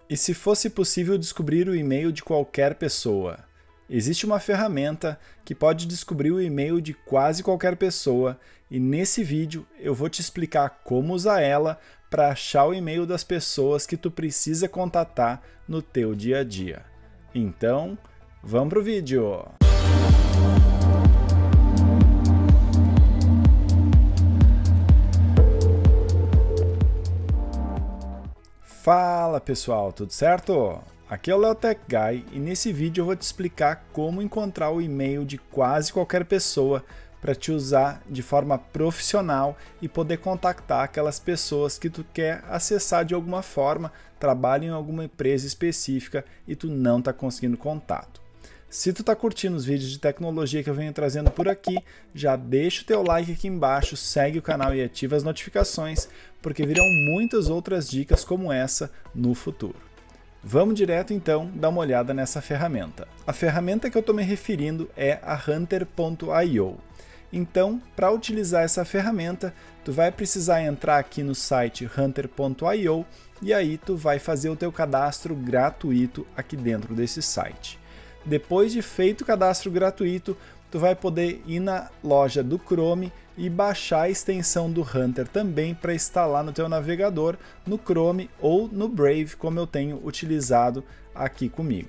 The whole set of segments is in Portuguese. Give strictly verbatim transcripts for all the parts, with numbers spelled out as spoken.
E se fosse possível descobrir o e-mail de qualquer pessoa? Existe uma ferramenta que pode descobrir o e-mail de quase qualquer pessoa e nesse vídeo eu vou te explicar como usar ela para achar o e-mail das pessoas que tu precisa contatar no teu dia a dia. Então, vamos pro vídeo! Fala pessoal, tudo certo? Aqui é o Léo Tech Guy e nesse vídeo eu vou te explicar como encontrar o e-mail de quase qualquer pessoa para te usar de forma profissional e poder contactar aquelas pessoas que tu quer acessar de alguma forma, trabalham em alguma empresa específica e tu não está conseguindo contato. Se tu está curtindo os vídeos de tecnologia que eu venho trazendo por aqui, já deixa o teu like aqui embaixo, segue o canal e ativa as notificações, porque virão muitas outras dicas como essa no futuro. Vamos direto então dar uma olhada nessa ferramenta. A ferramenta que eu estou me referindo é a Hunter ponto i o. Então, para utilizar essa ferramenta, tu vai precisar entrar aqui no site Hunter ponto i o e aí tu vai fazer o teu cadastro gratuito aqui dentro desse site. Depois de feito o cadastro gratuito, tu vai poder ir na loja do Chrome e baixar a extensão do Hunter também para instalar no teu navegador, no Chrome ou no Brave, como eu tenho utilizado aqui comigo.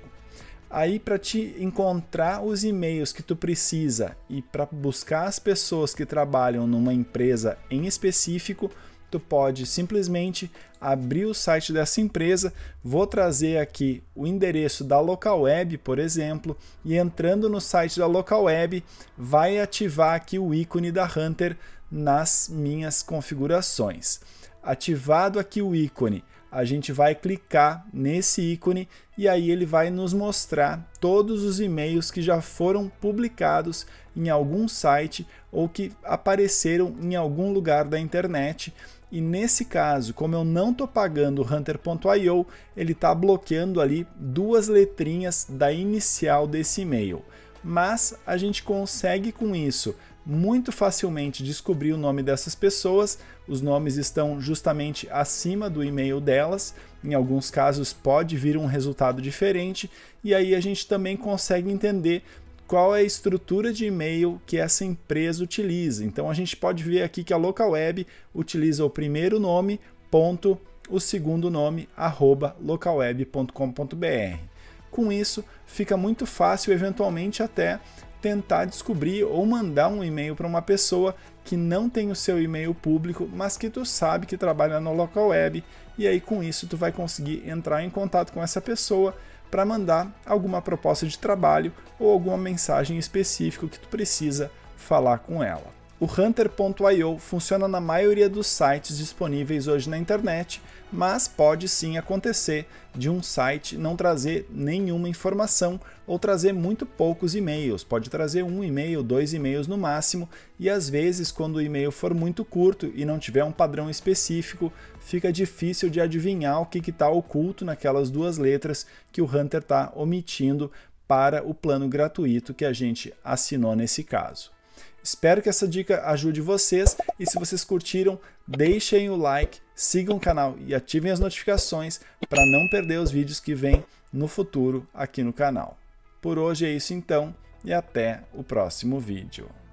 Aí para te encontrar os e-mails que tu precisa e para buscar as pessoas que trabalham numa empresa em específico, tu pode simplesmente abrir o site dessa empresa, vou trazer aqui o endereço da local web, por exemplo, e entrando no site da local web, vai ativar aqui o ícone da Hunter nas minhas configurações. Ativado aqui o ícone, a gente vai clicar nesse ícone e aí ele vai nos mostrar todos os e-mails que já foram publicados em algum site ou que apareceram em algum lugar da internet. E nesse caso, como eu não estou pagando o Hunter ponto i o, ele está bloqueando ali duas letrinhas da inicial desse e-mail. Mas a gente consegue com isso muito facilmente descobrir o nome dessas pessoas, os nomes estão justamente acima do e-mail delas, em alguns casos pode vir um resultado diferente, e aí a gente também consegue entender qual é a estrutura de e-mail que essa empresa utiliza. Então a gente pode ver aqui que a local web utiliza o primeiro nome, ponto, o segundo nome, arroba, localweb ponto com ponto br. Com isso, fica muito fácil, eventualmente, até tentar descobrir ou mandar um e-mail para uma pessoa que não tem o seu e-mail público, mas que tu sabe que trabalha no local web, e aí com isso tu vai conseguir entrar em contato com essa pessoa para mandar alguma proposta de trabalho ou alguma mensagem específica que tu precisa falar com ela. O Hunter ponto i o funciona na maioria dos sites disponíveis hoje na internet, mas pode sim acontecer de um site não trazer nenhuma informação ou trazer muito poucos e-mails. Pode trazer um e-mail, dois e-mails no máximo, e às vezes quando o e-mail for muito curto e não tiver um padrão específico, fica difícil de adivinhar o que está oculto naquelas duas letras que o Hunter está omitindo para o plano gratuito que a gente assinou nesse caso. Espero que essa dica ajude vocês e se vocês curtiram, deixem o like, sigam o canal e ativem as notificações para não perder os vídeos que vêm no futuro aqui no canal. Por hoje é isso então e até o próximo vídeo.